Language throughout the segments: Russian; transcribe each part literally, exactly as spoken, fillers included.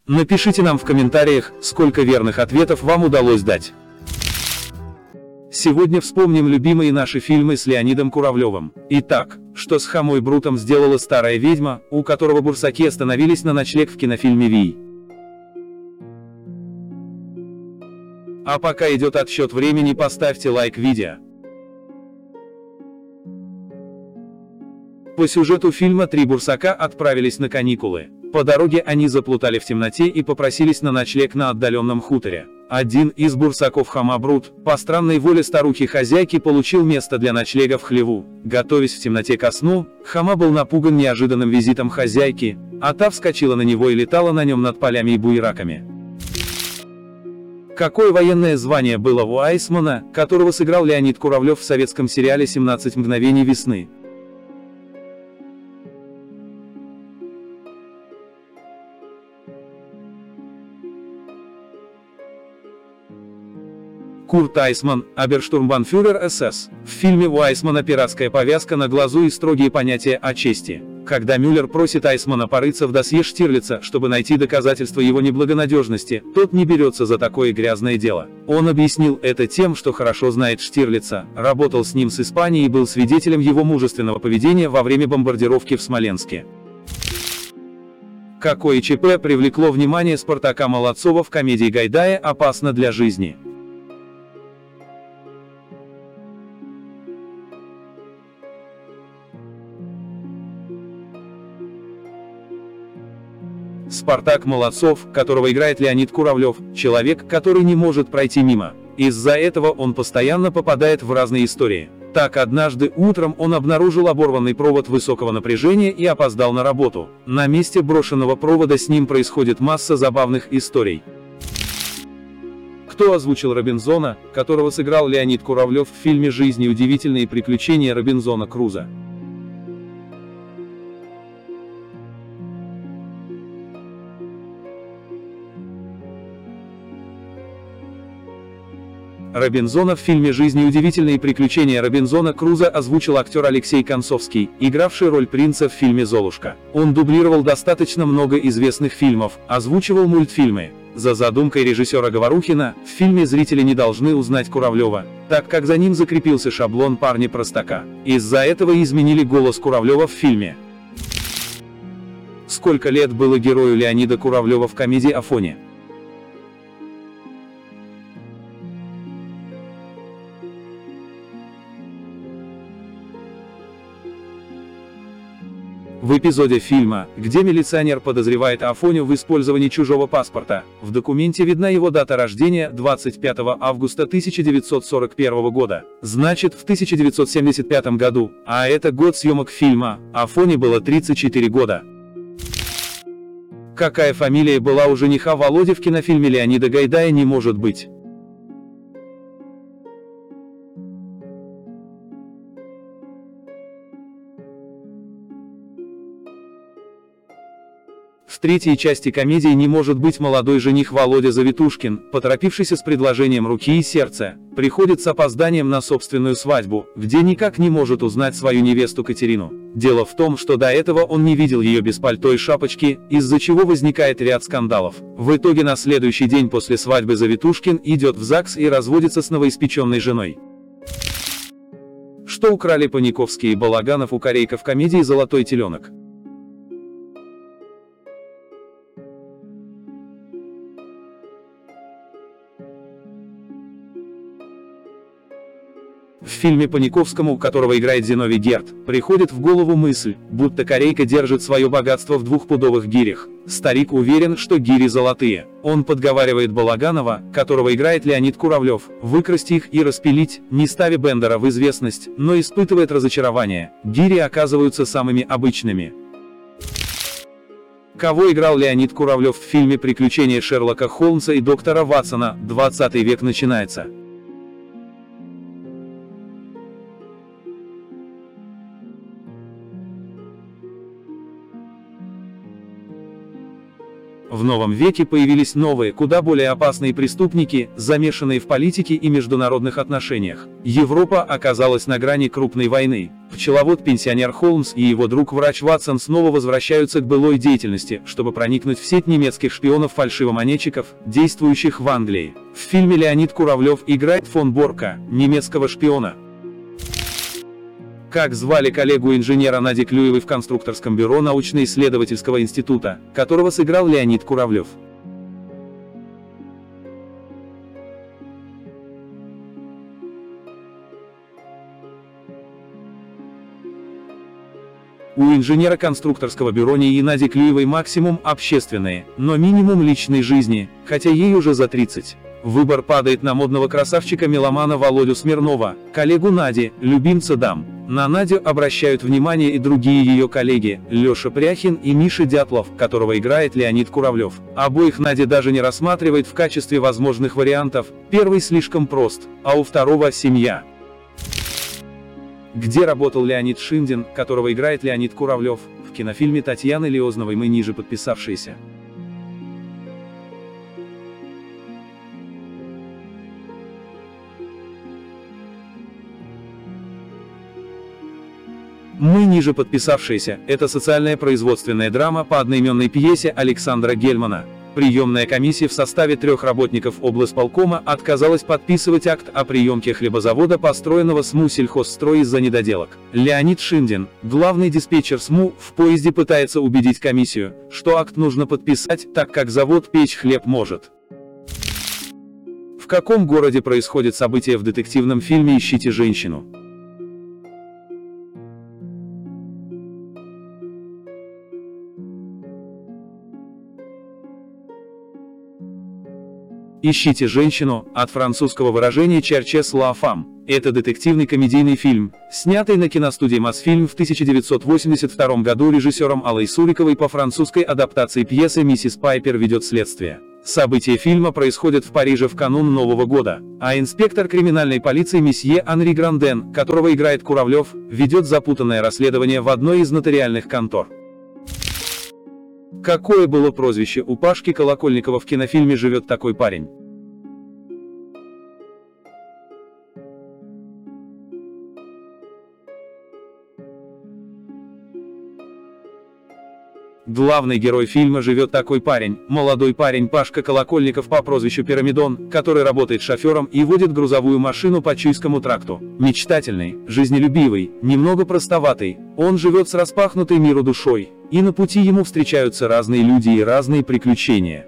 Напишите нам в комментариях, сколько верных ответов вам удалось дать. Сегодня вспомним любимые наши фильмы с Леонидом Куравлевым. Итак, что с Хомой Брутом сделала старая ведьма, у которого бурсаки остановились на ночлег в кинофильме «Вий». А пока идет отсчет времени, поставьте лайк видео. По сюжету фильма три бурсака отправились на каникулы. По дороге они заплутали в темноте и попросились на ночлег на отдаленном хуторе. Один из бурсаков, Хома Брут, по странной воле старухи-хозяйки, получил место для ночлега в хлеву. Готовясь в темноте ко сну, Хома был напуган неожиданным визитом хозяйки, а та вскочила на него и летала на нем над полями и буераками. Какое военное звание было у Айсмана, которого сыграл Леонид Куравлев в советском сериале «семнадцать мгновений весны»? Курт Айсман, оберштурмбанфюрер СС. В фильме у Айсмана пиратская повязка на глазу и строгие понятия о чести. Когда Мюллер просит Айсмана порыться в досье Штирлица, чтобы найти доказательства его неблагонадежности, тот не берется за такое грязное дело. Он объяснил это тем, что хорошо знает Штирлица, работал с ним с Испанией и был свидетелем его мужественного поведения во время бомбардировки в Смоленске. Какое ЧП привлекло внимание Спартака Молодцова в комедии Гайдая «Опасно для жизни»? Спартак Молодцов, которого играет Леонид Куравлев, человек, который не может пройти мимо. Из-за этого он постоянно попадает в разные истории. Так, однажды утром он обнаружил оборванный провод высокого напряжения и опоздал на работу. На месте брошенного провода с ним происходит масса забавных историй. Кто озвучил Робинзона, которого сыграл Леонид Куравлев в фильме «Жизнь и удивительные приключения Робинзона Круза»? Робинзона в фильме «Жизнь и удивительные приключения Робинзона Круза» озвучил актер Алексей Концовский, игравший роль принца в фильме «Золушка». Он дублировал достаточно много известных фильмов, озвучивал мультфильмы. За задумкой режиссера Говорухина, в фильме зрители не должны узнать Куравлева, так как за ним закрепился шаблон парня-простака. Из-за этого изменили голос Куравлева в фильме. Сколько лет было герою Леонида Куравлева в комедии «Афоня»? В эпизоде фильма, где милиционер подозревает Афоню в использовании чужого паспорта, в документе видна его дата рождения – двадцать пятого августа тысяча девятьсот сорок первого года, значит, в тысяча девятьсот семьдесят пятом году, а это год съемок фильма, Афоне было тридцать четыре года. Какая фамилия была у жениха Володи в кинофильме Леонида Гайдая «Не может быть»? В третьей части комедии «Не может быть» молодой жених Володя Завитушкин, поторопившийся с предложением руки и сердца, приходит с опозданием на собственную свадьбу, где никак не может узнать свою невесту Катерину. Дело в том, что до этого он не видел ее без пальто и шапочки, из-за чего возникает ряд скандалов. В итоге на следующий день после свадьбы Завитушкин идет в ЗАГС и разводится с новоиспеченной женой. Что украли Паниковский и Балаганов у Корейка в комедии «Золотой теленок»? В фильме Паниковскому, которого играет Зиновий Герд, приходит в голову мысль, будто Корейка держит свое богатство в двухпудовых гирях. Старик уверен, что гири золотые. Он подговаривает Балаганова, которого играет Леонид Куравлев, выкрасть их и распилить, не ставя Бендера в известность, но испытывает разочарование. Гири оказываются самыми обычными. Кого играл Леонид Куравлев в фильме «Приключения Шерлока Холмса и доктора Ватсона», двадцатый век начинается? В новом веке появились новые, куда более опасные преступники, замешанные в политике и международных отношениях. Европа оказалась на грани крупной войны. Пчеловод-пенсионер Холмс и его друг-врач Ватсон снова возвращаются к былой деятельности, чтобы проникнуть в сеть немецких шпионов-фальшивомонетчиков, действующих в Англии. В фильме Леонид Куравлев играет фон Борка, немецкого шпиона. Как звали коллегу-инженера Нади Клюевой в конструкторском бюро научно-исследовательского института, которого сыграл Леонид Куравлев? У инженера конструкторского бюро НИИ Нади Клюевой максимум общественные, но минимум личной жизни, хотя ей уже за тридцать. Выбор падает на модного красавчика-меломана Володю Смирнова, коллегу Нади, любимца дам. На Надю обращают внимание и другие ее коллеги, Леша Пряхин и Миша Дятлов, которого играет Леонид Куравлев. Обоих Надя даже не рассматривает в качестве возможных вариантов, первый слишком прост, а у второго семья. Где работал Леонид Шиндин, которого играет Леонид Куравлев, в кинофильме Татьяны Лиозновой «Мы ниже подписавшиеся»? «Мы ниже подписавшиеся» — это социальная производственная драма по одноименной пьесе Александра Гельмана. Приемная комиссия в составе трех работников облсполкома отказалась подписывать акт о приемке хлебозавода, построенного СМУ «Сельхозстрой» из-за недоделок. Леонид Шиндин, главный диспетчер СМУ, в поезде пытается убедить комиссию, что акт нужно подписать, так как завод печь хлеб может. В каком городе происходит событие в детективном фильме «Ищите женщину»? «Ищите женщину» от французского выражения «Cherchez la femme». Это детективный комедийный фильм, снятый на киностудии Мосфильм в тысяча девятьсот восемьдесят втором году режиссером Аллой Суриковой по французской адаптации пьесы «Миссис Пайпер ведет следствие». События фильма происходят в Париже в канун Нового года, а инспектор криминальной полиции месье Анри Гранден, которого играет Куравлев, ведет запутанное расследование в одной из нотариальных контор. Какое было прозвище у Пашки Колокольникова в кинофильме «Живет такой парень»? Главный герой фильма «Живет такой парень» – молодой парень Пашка Колокольников по прозвищу Пирамидон, который работает шофером и водит грузовую машину по Чуйскому тракту. Мечтательный, жизнелюбивый, немного простоватый, он живет с распахнутой миру душой, и на пути ему встречаются разные люди и разные приключения.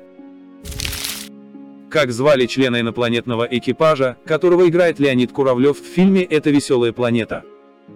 Как звали члена инопланетного экипажа, которого играет Леонид Куравлев в фильме «Эта веселая планета»?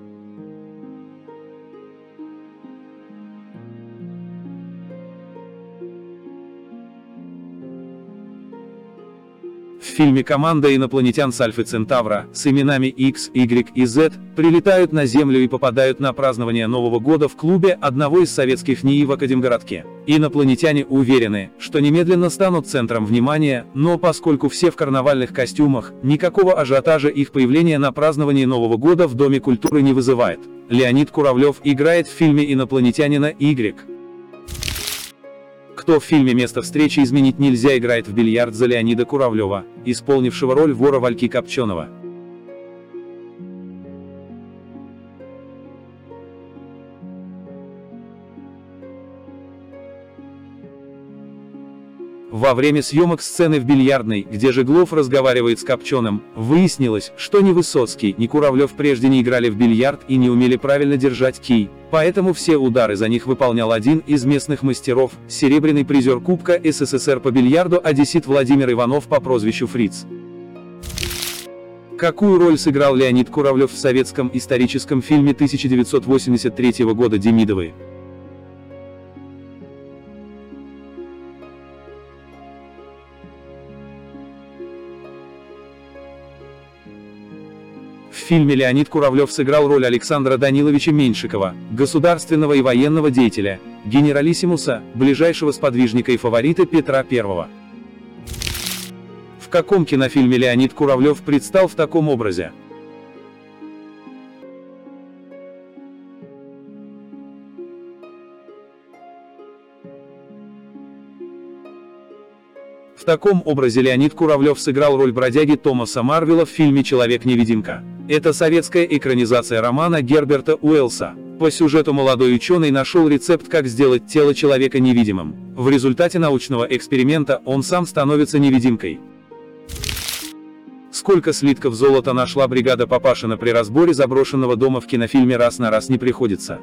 В фильме команда инопланетян с Альфы Центавра, с именами X, Y и Z, прилетают на Землю и попадают на празднование Нового года в клубе одного из советских НИИ в Академгородке. Инопланетяне уверены, что немедленно станут центром внимания, но поскольку все в карнавальных костюмах, никакого ажиотажа их появление на праздновании Нового года в Доме культуры не вызывает. Леонид Куравлев играет в фильме инопланетянина Y. Кто в фильме «Место встречи изменить нельзя» играет в бильярд за Леонида Куравлева, исполнившего роль вора Вальки Копченого? Во время съемок сцены в бильярдной, где Жеглов разговаривает с Копченым, выяснилось, что ни Высоцкий, ни Куравлев прежде не играли в бильярд и не умели правильно держать кий, поэтому все удары за них выполнял один из местных мастеров, серебряный призер Кубка СССР по бильярду одессит Владимир Иванов по прозвищу Фриц. Какую роль сыграл Леонид Куравлев в советском историческом фильме тысяча девятьсот восемьдесят третьего года «Демидовы»? В фильме Леонид Куравлев сыграл роль Александра Даниловича Меньшикова, государственного и военного деятеля, генералиссимуса, ближайшего сподвижника и фаворита Петра Первого. В каком кинофильме Леонид Куравлев предстал в таком образе? В таком образе Леонид Куравлев сыграл роль бродяги Томаса Марвела в фильме «Человек-невидимка». Это советская экранизация романа Герберта Уэллса. По сюжету молодой ученый нашел рецепт, как сделать тело человека невидимым. В результате научного эксперимента он сам становится невидимкой. Сколько слитков золота нашла бригада Папашина при разборе заброшенного дома в кинофильме «Раз на раз не приходится»?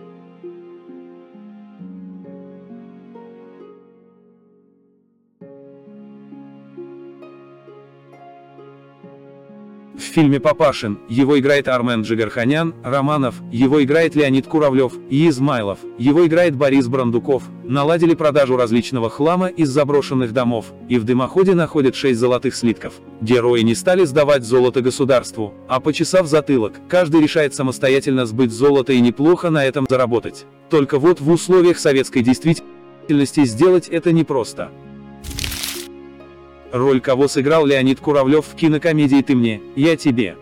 В фильме «Папашин» его играет Армен Джигарханян, Романов, его играет Леонид Куравлев, и Измайлов, его играет Борис Брандуков, наладили продажу различного хлама из заброшенных домов, и в дымоходе находят шесть золотых слитков. Герои не стали сдавать золото государству, а почесав затылок, каждый решает самостоятельно сбыть золото и неплохо на этом заработать. Только вот в условиях советской действительности сделать это непросто. Роль кого сыграл Леонид Куравлев в кинокомедии «Ты мне, я тебе»?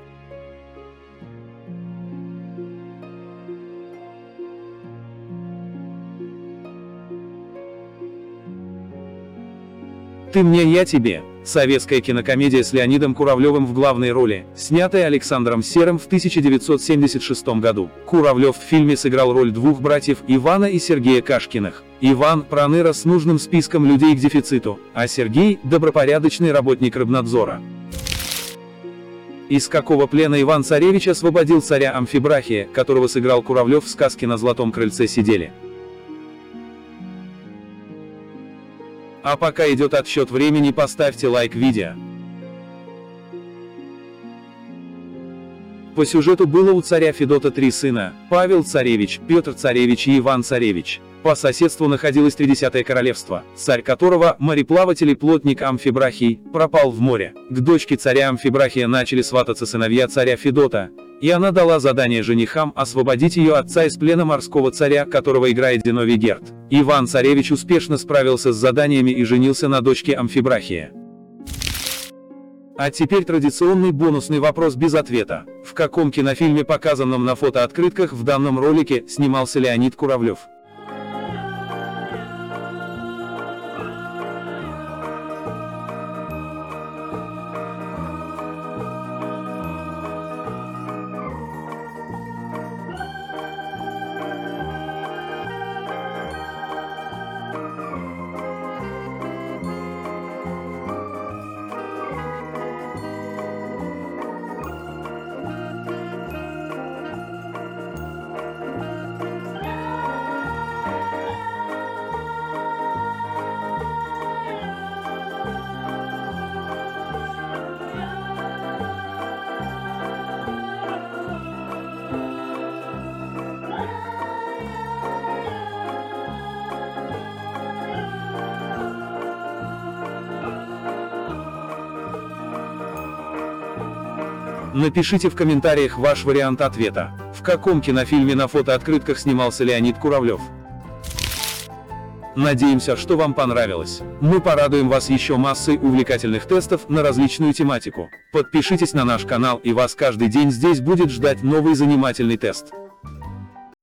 «Ты мне, я тебе» – советская кинокомедия с Леонидом Куравлевым в главной роли, снятая Александром Серым в тысяча девятьсот семьдесят шестом году. Куравлев в фильме сыграл роль двух братьев Ивана и Сергея Кашкиных. Иван – проныра с нужным списком людей к дефициту, а Сергей – добропорядочный работник рыбнадзора. Из какого плена Иван-Царевич освободил царя Амфибрахия, которого сыграл Куравлев в сказке «На золотом крыльце сидели»? А пока идет отсчет времени, поставьте лайк видео. По сюжету было у царя Федота три сына: Павел Царевич, Петр Царевич и Иван Царевич. По соседству находилось тридесятое королевство, царь которого, мореплаватель и плотник Амфибрахий, пропал в море. К дочке царя Амфибрахия начали свататься сыновья царя Федота, и она дала задание женихам освободить ее отца из плена морского царя, которого играет Зиновий Герд. Иван Царевич успешно справился с заданиями и женился на дочке Амфибрахия. А теперь традиционный бонусный вопрос без ответа. В каком кинофильме, показанном на фотооткрытках в данном ролике, снимался Леонид Куравлев? Напишите в комментариях ваш вариант ответа. В каком кинофильме на фотооткрытках снимался Леонид Куравлев? Надеемся, что вам понравилось. Мы порадуем вас еще массой увлекательных тестов на различную тематику. Подпишитесь на наш канал, и вас каждый день здесь будет ждать новый занимательный тест.